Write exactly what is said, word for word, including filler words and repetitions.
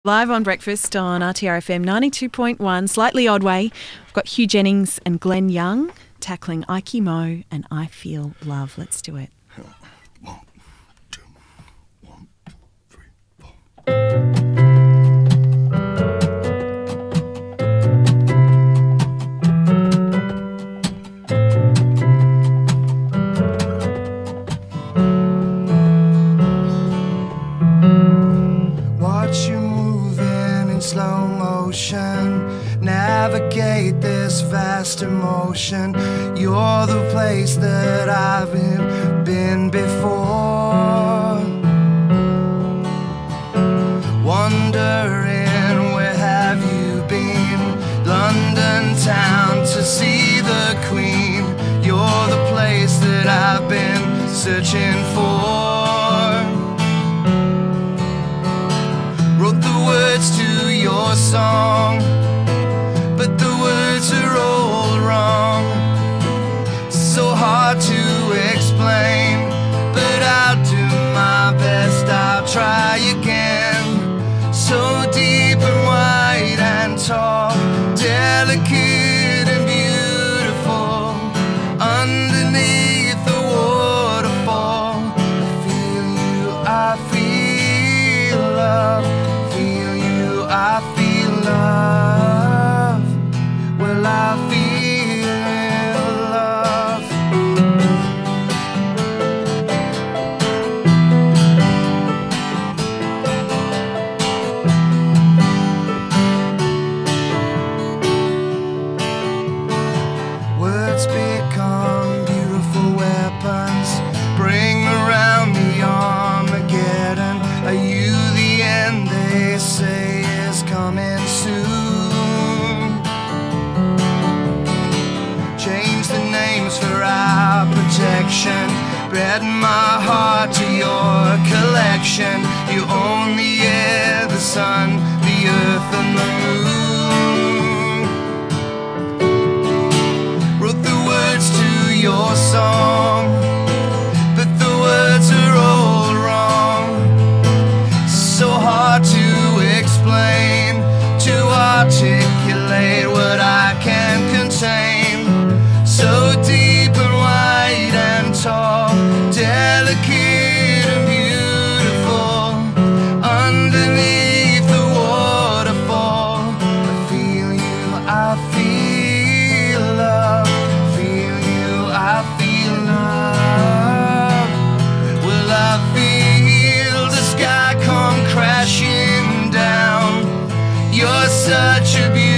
Live on Breakfast on R T R F M ninety-two point one, slightly Odway. We've got Hugh Jennings and Glen Young tackling Ikey Mo and I Feel Love. Let's do it. One, two, one, three, four. Watch you moving in slow motion, navigate this vast emotion. You're the place that I've been, been before. Wondering where have you been? London town to see the Queen. You're the place that I've been searching for. Wrote the words to your song, but the words are all wrong. So hard to explain, but I'll do my best, I'll try again. So deep and wide and tall, delicate and beautiful, underneath the waterfall. I feel you, I feel love. Feel you, I feel love. Well, I feel love. Words become beautiful weapons, bring around the Armageddon. Are you the end they say is coming soon? Change the names for our protection, bred my heart to your collection. You own the air, the sun, the earth and the moon. Wrote the words to your song, but the words are all wrong. So hard to explain, to articulate what I can't contain. So deep and wide and tall, delicate and beautiful, underneath the waterfall. I feel you, I feel love. Feel you, I feel love. Will I feel the sky come crashing down? You're such a beauty.